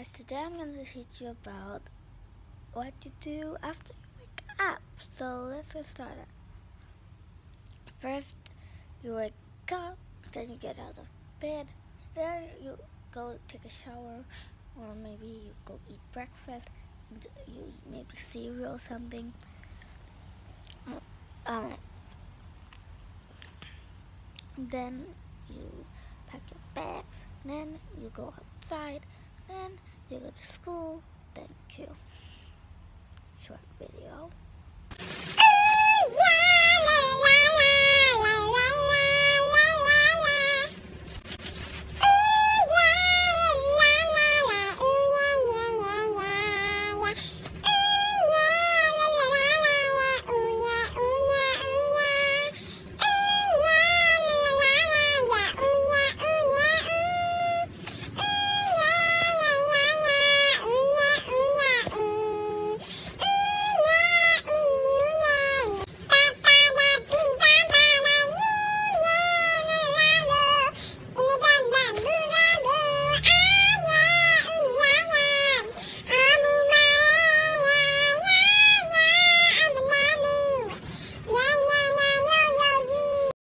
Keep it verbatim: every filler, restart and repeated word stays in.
guys, today I'm going to teach you about what to do after you wake up. So let's get started. First, you wake up, then you get out of bed, then you go take a shower, or maybe you go eat breakfast, and you eat maybe cereal or something. Um, then you pack your bags, then you go outside, then you go to school. Thank you. Short video.